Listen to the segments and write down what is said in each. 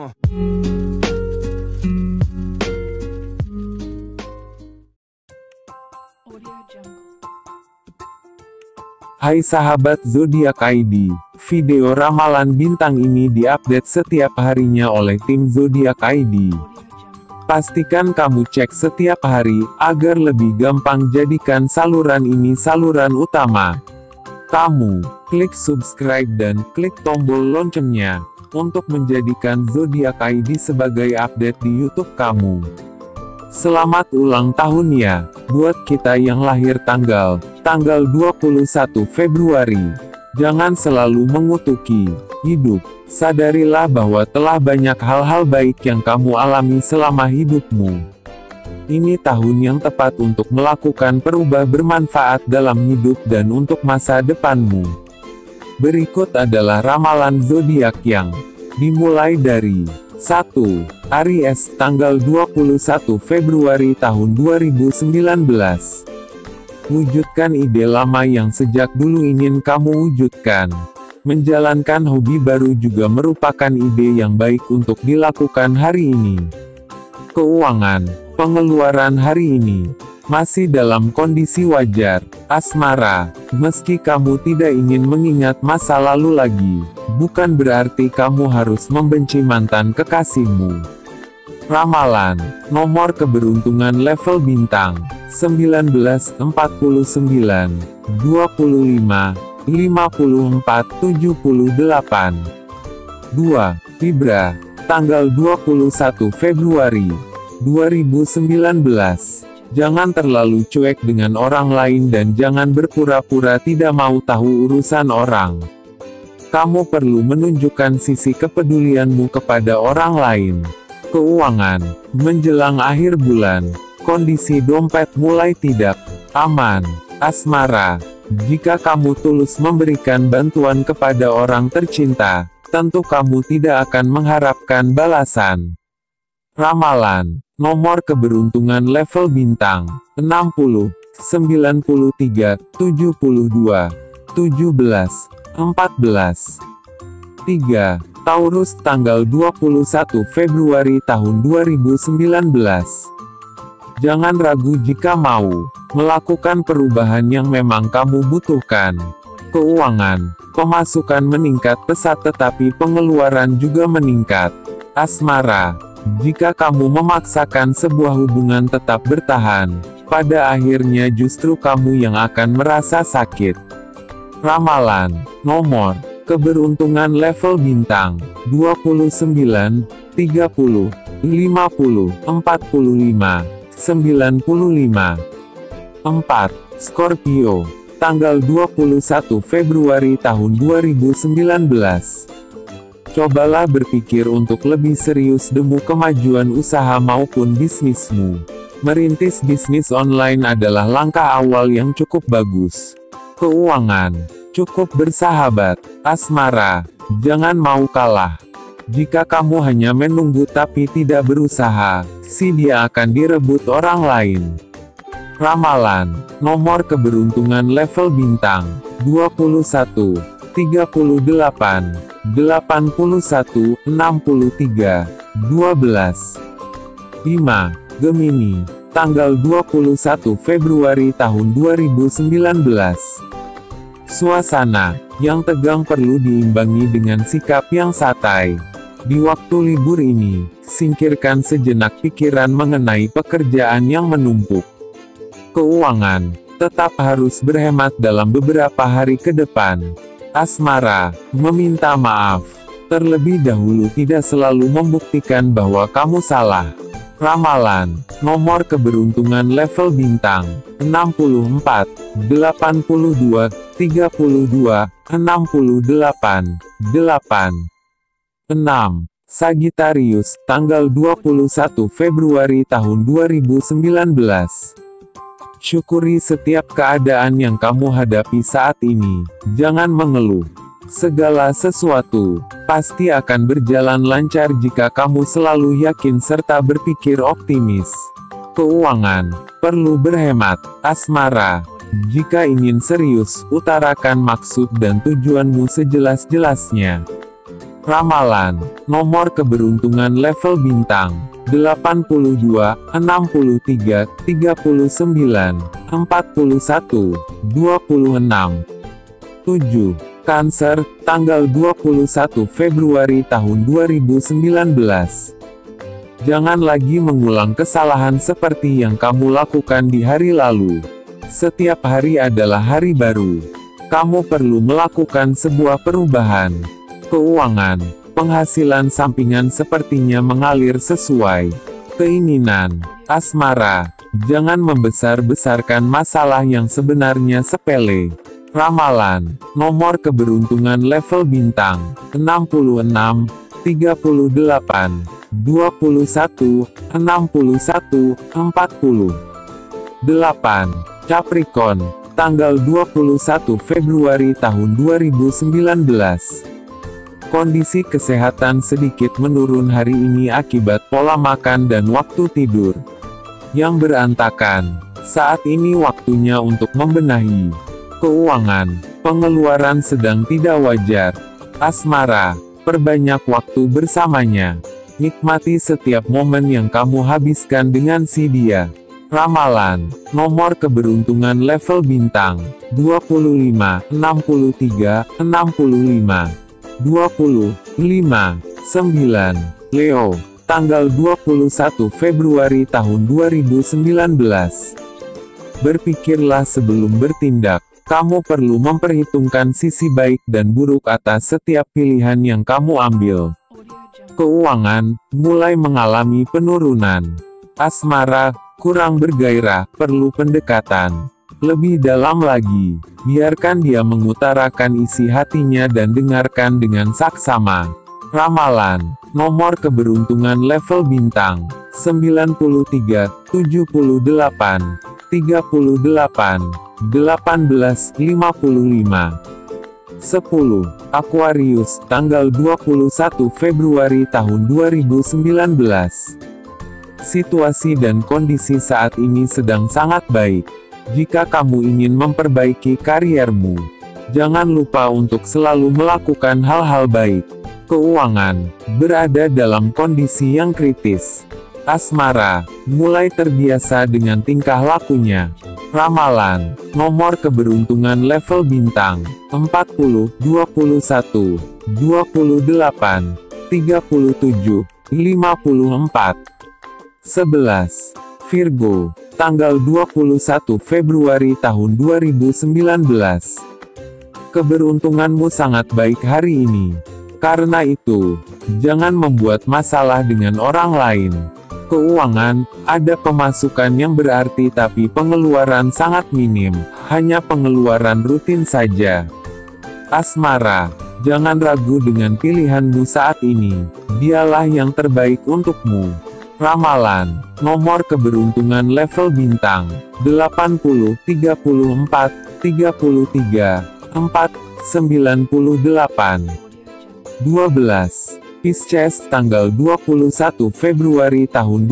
Hai sahabat Zodiak ID, video ramalan bintang ini diupdate setiap harinya oleh tim Zodiak ID. Pastikan kamu cek setiap hari, agar lebih gampang jadikan saluran ini saluran utama. Kamu, klik subscribe dan klik tombol loncengnya, untuk menjadikan Zodiak ID sebagai update di YouTube kamu. Selamat ulang tahun ya, buat kita yang lahir tanggal 21 Februari. Jangan selalu mengutuki hidup. Sadarilah bahwa telah banyak hal-hal baik yang kamu alami selama hidupmu. Ini tahun yang tepat untuk melakukan perubahan bermanfaat dalam hidup dan untuk masa depanmu. Berikut adalah ramalan zodiak yang dimulai dari 1. Aries, tanggal 21 Februari tahun 2019. Wujudkan ide lama yang sejak dulu ingin kamu wujudkan. Menjalankan hobi baru juga merupakan ide yang baik untuk dilakukan hari ini. Keuangan, pengeluaran hari ini masih dalam kondisi wajar. Asmara, meski kamu tidak ingin mengingat masa lalu lagi, bukan berarti kamu harus membenci mantan kekasihmu. Ramalan, nomor keberuntungan level bintang, 19, 49, 25, 54, 78. 2. Libra, tanggal 21 Februari 2019. Jangan terlalu cuek dengan orang lain dan jangan berpura-pura tidak mau tahu urusan orang. Kamu perlu menunjukkan sisi kepedulianmu kepada orang lain. Keuangan, menjelang akhir bulan, kondisi dompet mulai tidak aman. Asmara, jika kamu tulus memberikan bantuan kepada orang tercinta, tentu kamu tidak akan mengharapkan balasan. Ramalan, nomor keberuntungan level bintang, 60, 93, 72, 17, 14. 3. Taurus, tanggal 21 Februari tahun 2019. Jangan ragu jika mau melakukan perubahan yang memang kamu butuhkan. Keuangan, pemasukan meningkat pesat tetapi pengeluaran juga meningkat. Asmara, jika kamu memaksakan sebuah hubungan tetap bertahan, pada akhirnya justru kamu yang akan merasa sakit. Ramalan, nomor keberuntungan level bintang, 29, 30, 50, 45, 95. 4. Scorpio, tanggal 21 Februari tahun 2019. Cobalah berpikir untuk lebih serius demi kemajuan usaha maupun bisnismu. Merintis bisnis online adalah langkah awal yang cukup bagus. Keuangan, cukup bersahabat. Asmara, jangan mau kalah. Jika kamu hanya menunggu tapi tidak berusaha, si dia akan direbut orang lain. Ramalan, nomor keberuntungan level bintang, 21, 38, 81, 63, 12. 5. Gemini, tanggal 21 Februari tahun 2019. Suasana yang tegang perlu diimbangi dengan sikap yang santai. Di waktu libur ini, singkirkan sejenak pikiran mengenai pekerjaan yang menumpuk. Keuangan, tetap harus berhemat dalam beberapa hari ke depan. Asmara, meminta maaf terlebih dahulu tidak selalu membuktikan bahwa kamu salah. Ramalan, nomor keberuntungan level bintang, 64, 82, 32, 68, 8. 6. Sagittarius, tanggal 21 Februari tahun 2019. Syukuri setiap keadaan yang kamu hadapi saat ini. Jangan mengeluh. Segala sesuatu pasti akan berjalan lancar jika kamu selalu yakin serta berpikir optimis. Keuangan perlu berhemat. Asmara, jika ingin serius, utarakan maksud dan tujuanmu sejelas-jelasnya. Ramalan, nomor keberuntungan level bintang, 82, 63, 39, 41, 26. 7. Cancer, tanggal 21 Februari tahun 2019. Jangan lagi mengulang kesalahan seperti yang kamu lakukan di hari lalu. Setiap hari adalah hari baru. Kamu perlu melakukan sebuah perubahan. Keuangan, penghasilan sampingan sepertinya mengalir sesuai keinginan. Asmara, jangan membesar-besarkan masalah yang sebenarnya sepele. Ramalan, nomor keberuntungan level bintang, 66, 38, 21, 61, 40. 8. Capricorn, tanggal 21 Februari tahun 2019. Kondisi kesehatan sedikit menurun hari ini akibat pola makan dan waktu tidur yang berantakan. Saat ini waktunya untuk membenahi keuangan. Pengeluaran sedang tidak wajar. Asmara, perbanyak waktu bersamanya. Nikmati setiap momen yang kamu habiskan dengan si dia. Ramalan, nomor keberuntungan level bintang, 25, 63, 65. 20, 5, 9. Leo, tanggal 21 Februari tahun 2019. Berpikirlah sebelum bertindak. Kamu perlu memperhitungkan sisi baik dan buruk atas setiap pilihan yang kamu ambil. Keuangan, mulai mengalami penurunan. Asmara, kurang bergairah, perlu pendekatan lebih dalam lagi. Biarkan dia mengutarakan isi hatinya dan dengarkan dengan saksama. Ramalan, nomor keberuntungan level bintang, 93, 78, 38, 18, 55. 10. Aquarius, tanggal 21 Februari tahun 2019. Situasi dan kondisi saat ini sedang sangat baik. Jika kamu ingin memperbaiki kariermu, jangan lupa untuk selalu melakukan hal-hal baik. Keuangan, berada dalam kondisi yang kritis. Asmara, mulai terbiasa dengan tingkah lakunya. Ramalan, nomor keberuntungan level bintang, 40, 21, 28, 37, 54. 11. Virgo, tanggal 21 Februari tahun 2019. Keberuntunganmu sangat baik hari ini. Karena itu, jangan membuat masalah dengan orang lain. Keuangan, ada pemasukan yang berarti tapi pengeluaran sangat minim, hanya pengeluaran rutin saja. Asmara, jangan ragu dengan pilihanmu saat ini. Dialah yang terbaik untukmu. Ramalan, nomor keberuntungan level bintang, 80, 34, 33, 4, 98. 12. Pisces, tanggal 21 Februari tahun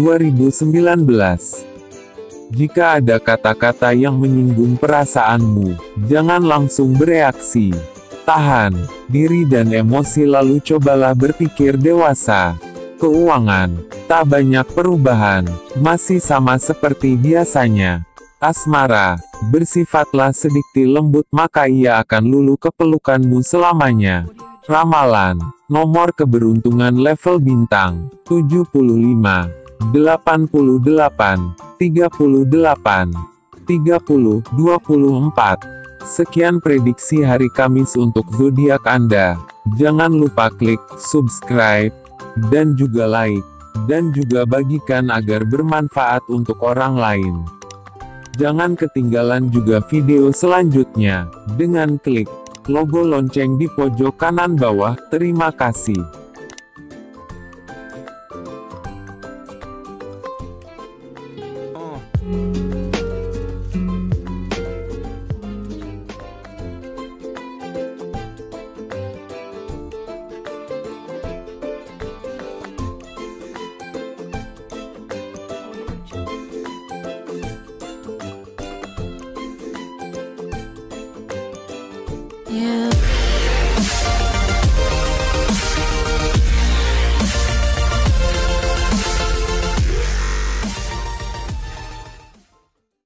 2019. Jika ada kata-kata yang menyinggung perasaanmu, jangan langsung bereaksi. Tahan diri dan emosi lalu cobalah berpikir dewasa. Keuangan, tak banyak perubahan, masih sama seperti biasanya. Asmara, bersifatlah sedikit lembut maka ia akan luluh ke pelukanmu selamanya. Ramalan, nomor keberuntungan level bintang, 75, 88, 38, 30, 24. Sekian prediksi hari Kamis untuk zodiak Anda. Jangan lupa klik subscribe dan juga like, dan juga bagikan agar bermanfaat untuk orang lain. Jangan ketinggalan juga video selanjutnya, dengan klik logo lonceng di pojok kanan bawah. Terima kasih. You